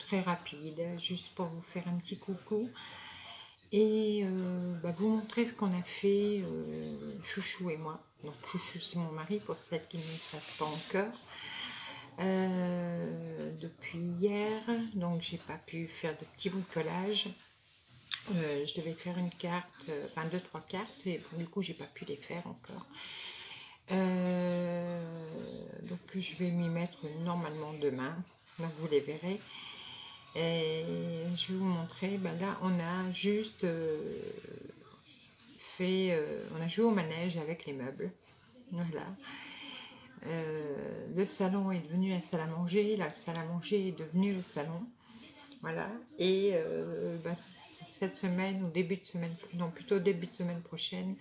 très rapide, juste pour vous faire un petit coucou et vous montrer ce qu'on a fait, Chouchou et moi. Donc Chouchou, c'est mon mari, pour celles qui ne le savent pas encore. Depuis hier, donc j'ai pas pu faire de petits bricolages. Je devais faire une carte, enfin 2-3 cartes, et du coup j'ai pas pu les faire encore. Donc je vais m'y mettre normalement demain, donc vous les verrez. Et je vais vous montrer, là on a juste on a joué au manège avec les meubles, voilà. Le salon est devenu la salle à manger, la salle à manger est devenue le salon, voilà. Et cette semaine ou début de semaine, non plutôt début de semaine prochaine,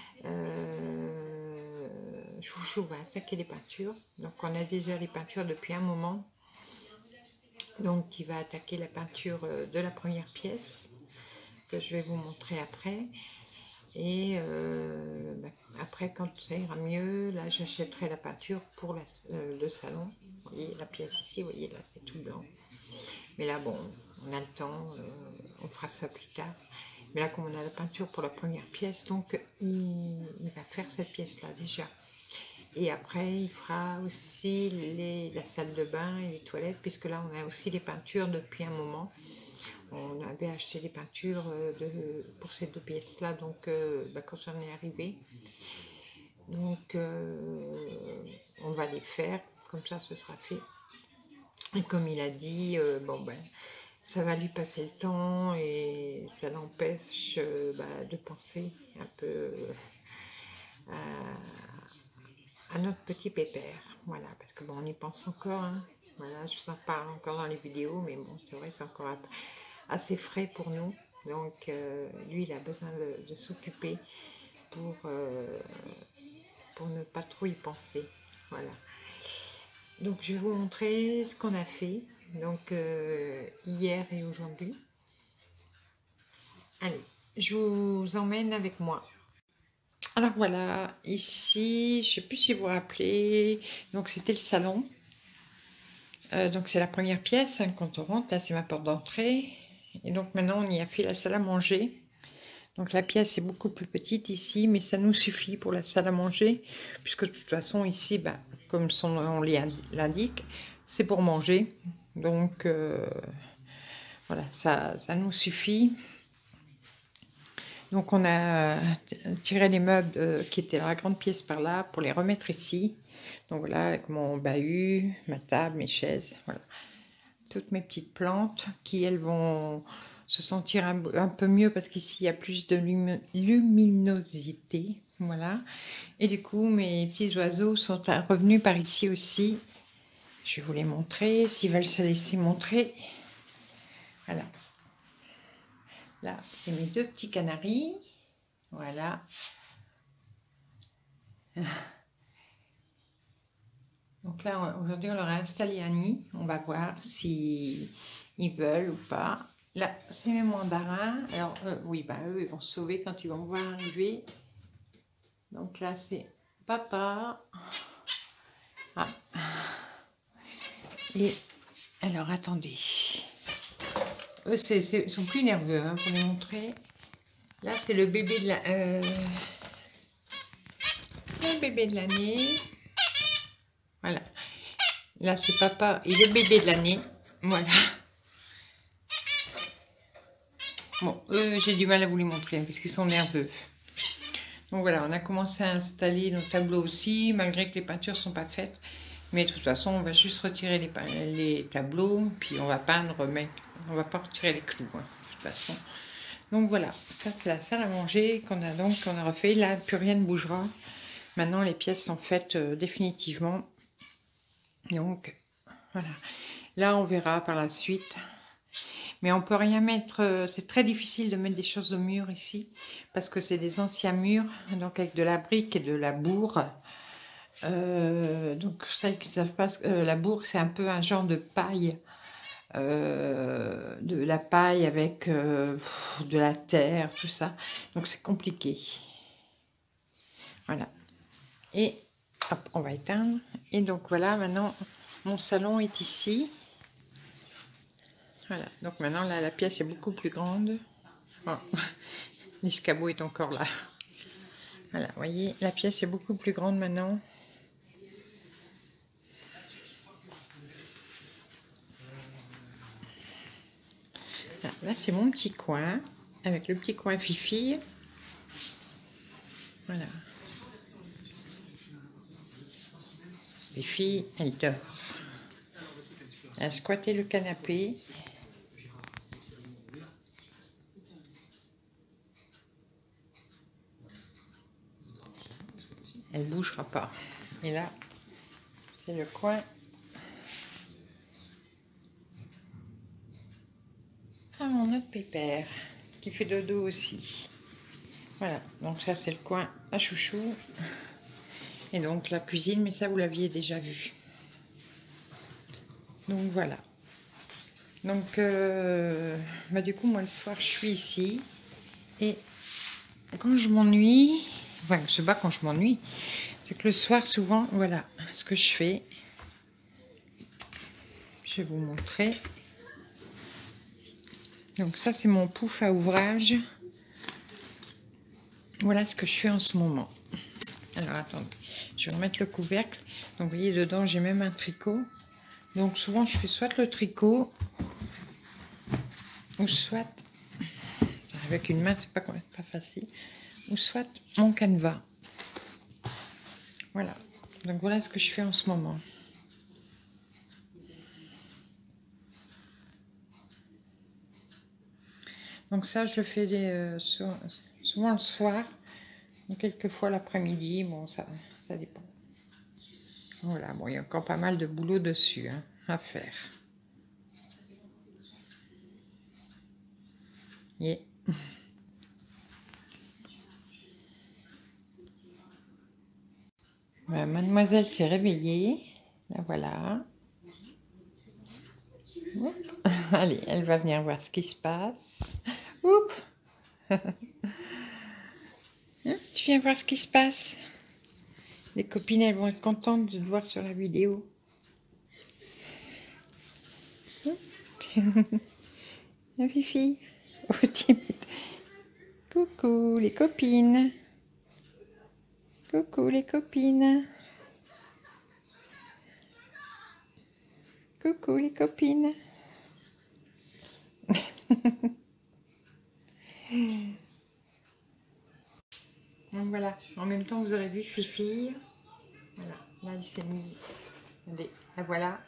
Chouchou va attaquer les peintures. Donc on a déjà les peintures depuis un moment. Donc il va attaquer la peinture de la première pièce que je vais vous montrer après. Et après, quand ça ira mieux, là j'achèterai la peinture pour le salon. Vous voyez la pièce ici, vous voyez là c'est tout blanc. Mais là bon, on a le temps, on fera ça plus tard. Mais là comme on a la peinture pour la première pièce, donc il va faire cette pièce là déjà. Et après il fera aussi la salle de bain et les toilettes, puisque là on a aussi les peintures depuis un moment. On avait acheté les peintures pour ces deux pièces là, donc quand on est arrivé, donc on va les faire, comme ça ce sera fait. Et comme il a dit, ça va lui passer le temps et ça l'empêche de penser un peu à notre petit pépère, voilà, parce que bon, on y pense encore, hein. Voilà, je vous en parle encore dans les vidéos, mais bon, c'est vrai, c'est encore assez frais pour nous, donc lui, il a besoin de s'occuper pour ne pas trop y penser, voilà. Donc, je vais vous montrer ce qu'on a fait, donc hier et aujourd'hui. Allez, je vous emmène avec moi. Alors voilà, ici, je ne sais plus si vous vous rappelez, donc c'était le salon. Donc c'est la première pièce, hein, quand on rentre, là c'est ma porte d'entrée. Et donc maintenant on y a fait la salle à manger. Donc la pièce est beaucoup plus petite ici, mais ça nous suffit pour la salle à manger. Puisque de toute façon ici, comme son nom l'indique, c'est pour manger. Donc voilà, ça nous suffit. Donc on a tiré les meubles qui étaient dans la grande pièce par là pour les remettre ici. Donc voilà, avec mon bahut, ma table, mes chaises, voilà. Toutes mes petites plantes qui, elles, vont se sentir un peu mieux parce qu'ici, il y a plus de luminosité, voilà. Et du coup, mes petits oiseaux sont revenus par ici aussi. Je vais vous les montrer, s'ils veulent se laisser montrer. Voilà. Là, c'est mes deux petits canaris. Voilà. Donc là, aujourd'hui, on leur a installé un nid. On va voir si ils veulent ou pas. Là, c'est mes mandarins. Alors, oui, eux, ils vont se sauver quand ils vont me voir arriver. Donc là, c'est papa. Ah. Et alors, attendez. Eux, ils sont plus nerveux, hein, pour les montrer. Là, c'est le bébé de le bébé de l'année. Voilà. Là, c'est papa et le bébé de l'année. Voilà. Bon, eux, j'ai du mal à vous les montrer parce qu'ils sont nerveux. Donc voilà, on a commencé à installer nos tableaux aussi, malgré que les peintures ne sont pas faites. Mais de toute façon, on va juste retirer les tableaux, puis on va peindre, on va pas retirer les clous, hein, de toute façon. Donc voilà, ça c'est la salle à manger qu'on a refait. Là, plus rien ne bougera. Maintenant, les pièces sont faites définitivement. Donc voilà. Là, on verra par la suite. Mais on peut rien mettre, c'est très difficile de mettre des choses au mur ici, parce que c'est des anciens murs, donc avec de la brique et de la bourre. Donc celles qui ne savent pas, la bourre c'est un peu un genre de paille, de la paille avec de la terre, tout ça. Donc c'est compliqué. Voilà. Et hop, on va éteindre. Et donc voilà, maintenant mon salon est ici. Voilà, donc maintenant là la pièce est beaucoup plus grande. Oh, l'escabeau est encore là. Voilà, vous voyez, la pièce est beaucoup plus grande maintenant. Là c'est mon petit coin, avec le petit coin Fifi. Voilà. Fifi, elle dort. Elle a squatté le canapé. Elle ne bougera pas. Et là, c'est le coin. Ah, mon autre pépère, qui fait dodo aussi. Voilà, donc ça c'est le coin à chouchou. Et donc la cuisine, mais ça vous l'aviez déjà vu. Donc voilà. Donc du coup, moi le soir, je suis ici. Et quand je m'ennuie, enfin, c'est pas quand je m'ennuie, c'est que le soir, souvent, voilà ce que je fais. Je vais vous montrer. Donc ça, c'est mon pouf à ouvrage. Voilà ce que je fais en ce moment. Alors, attendez, je vais remettre le couvercle. Donc, vous voyez, dedans, j'ai même un tricot. Donc, souvent, je fais soit le tricot, ou soit, avec une main, c'est pas facile, ou soit mon canevas. Voilà. Donc, voilà ce que je fais en ce moment. Donc, ça, je le fais souvent le soir, ou quelquefois l'après-midi. Bon, ça dépend. Voilà, bon, il y a encore pas mal de boulot dessus, hein, à faire. Yeah. Mademoiselle s'est réveillée. La voilà. Oup. Allez, elle va venir voir ce qui se passe. Oups. Hein, tu viens voir ce qui se passe. Les copines, elles vont être contentes de te voir sur la vidéo. La Fifi. Oh, timide. Coucou les copines. Coucou les copines. Coucou les copines. Donc voilà, en même temps vous aurez vu Fifi. Voilà, là elle s'est mise. Regardez, la voilà.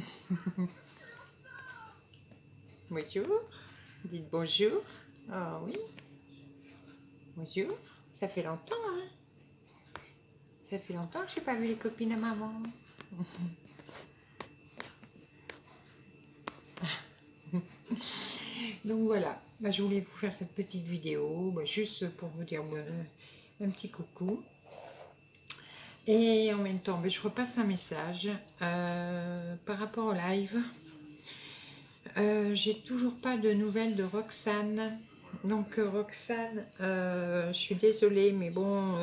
Bonjour. Dites bonjour. Ah oui. Bonjour. Ça fait longtemps, hein. Ça fait longtemps que je n'ai pas vu les copines à maman. Donc voilà, je voulais vous faire cette petite vidéo, juste pour vous dire un petit coucou. Et en même temps, je repasse un message par rapport au live. J'ai toujours pas de nouvelles de Roxane. Donc Roxane, je suis désolée, mais bon,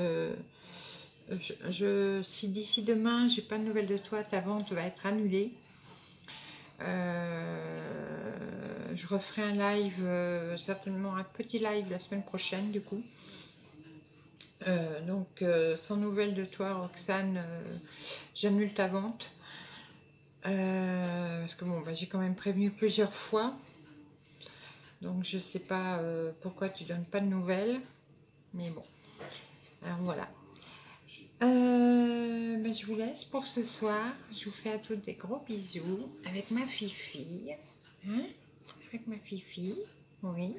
si d'ici demain, j'ai pas de nouvelles de toi, ta vente va être annulée. Je referai un live, certainement un petit live la semaine prochaine du coup. Donc sans nouvelles de toi Roxane, j'annule ta vente. Parce que bon, j'ai quand même prévenu plusieurs fois. Donc je sais pas pourquoi tu donnes pas de nouvelles. Mais bon. Alors voilà. Je vous laisse pour ce soir. Je vous fais à toutes des gros bisous avec ma Fifi. Hein, avec ma Fifi. Oui.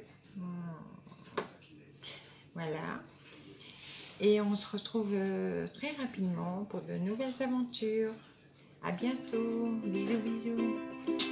Voilà. Et on se retrouve très rapidement pour de nouvelles aventures. À bientôt. Bisous, bisous.